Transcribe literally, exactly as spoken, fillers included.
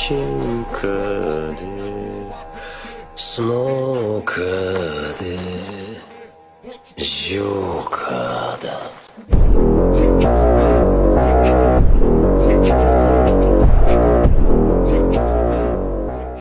進化でスモーカーでジョーカーだ。